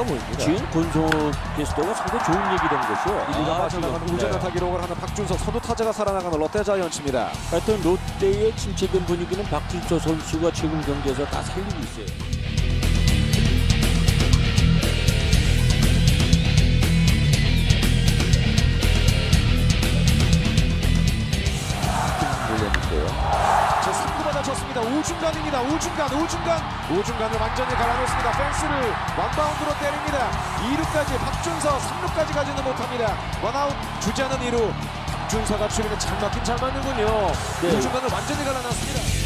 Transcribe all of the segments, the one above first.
보입니다. 지금 권소 캐스터가 상당히 좋은 얘기 된 것이요. 1루가 빠져나가는 우전타 기록을 하는 박준서 선두 타자가 살아나가는 롯데 자이언츠입니다. 하여튼 롯데의 침체된 분위기는 박준서 선수가 최근 경기에서 다 살리고 있어요. 자, 3구 받아쳤습니다. 우중간입니다. 우중간을 완전히 갈아놓습니다. 펜스를 원바운드로 때립니다. 2루까지 박준서 3루까지 가지는 못합니다. 원아웃 주자는 2루. 박준서가 출루는 잘 맞긴 잘 맞는군요. 네. 우중간을 완전히 갈아놨습니다.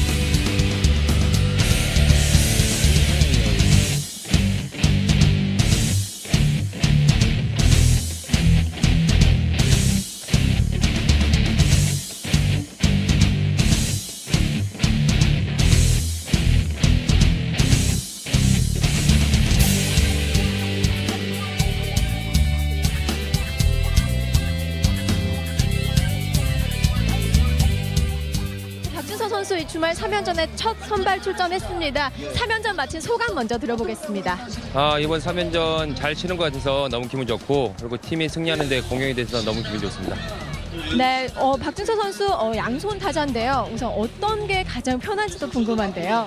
선수 주말 3연전에 첫 선발 출전했습니다. 3연전 마친 소감 먼저 들어보겠습니다. 이번 3연전 잘 치는 것 같아서 너무 기분 좋고, 그리고 팀이 승리하는 데 공연이 돼서 너무 기분 좋습니다. 네, 박준서 선수 양손 타자인데요. 우선 어떤 게 가장 편한지도 궁금한데요.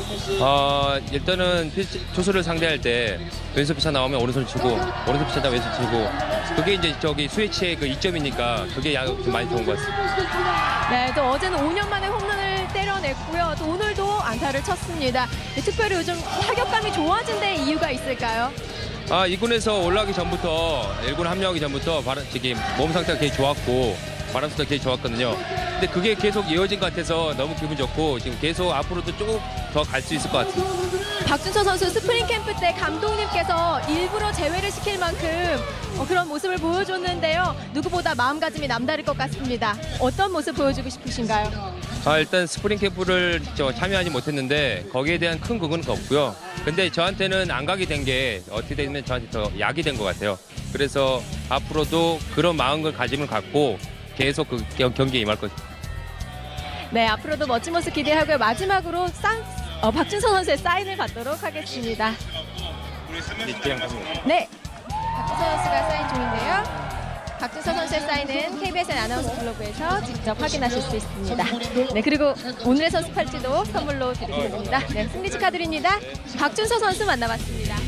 일단은 투수를 상대할 때 왼손 피차 나오면 오른손 치고, 오른손 피차 나오면 왼손 치고, 그게 이제 저기 스위치의 그 이점이니까 그게 좀 많이 좋은 것 같습니다. 네, 또 어제는 5년 만에 홈런을 때려냈고요. 또 오늘도 안타를 쳤습니다. 네, 특별히 요즘 타격감이 좋아진 데 이유가 있을까요? 2군에서 올라가기 전부터, 1군 합류하기 전부터 몸 상태가 되게 좋았고, 바람수도 되게 좋았거든요. 근데 그게 계속 이어진 것 같아서 너무 기분 좋고, 지금 계속 앞으로도 조금 더 갈 수 있을 것 같아요. 박준서 선수 스프링 캠프 때 감독님께서 일부러 제외를 시킬 만큼 그런 모습을 보여줬는데요. 누구보다 마음가짐이 남다를 것 같습니다. 어떤 모습 보여주고 싶으신가요? 일단 스프링 캠프를 참여하지 못했는데 거기에 대한 큰 그건 없고요. 근데 저한테는 안 가게 된 게 어떻게 되면 저한테 더 약이 된 것 같아요. 그래서 앞으로도 그런 마음가짐을 갖고 계속 그 경기에 임할 것 같아요. 네, 앞으로도 멋진 모습 기대하고요. 마지막으로 박준서 선수의 사인을 받도록 하겠습니다. 네, 박준서 선수가 사인 중인데요. 박준서 선수의 사인은 KBSN 아나운서 블로그에서 직접 확인하실 수 있습니다. 네, 그리고 오늘의 선수 팔찌도 선물로 드리겠습니다. 네, 승리 축하드립니다. 박준서 선수 만나봤습니다.